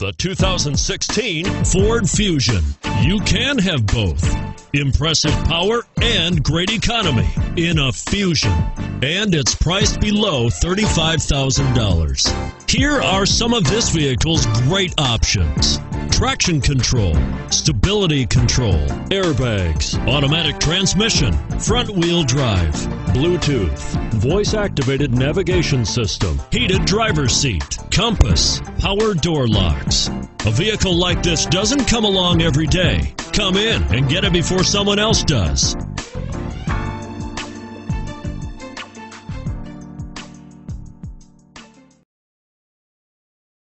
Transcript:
The 2016 Ford Fusion. You can have both. Impressive power and great economy in a Fusion. And it's priced below $35,000. Here are some of this vehicle's great options: traction control, stability control, airbags, automatic transmission, front-wheel drive, Bluetooth, voice-activated navigation system, heated driver's seat, compass, power door locks. A vehicle like this doesn't come along every day. Come in and get it before someone else does.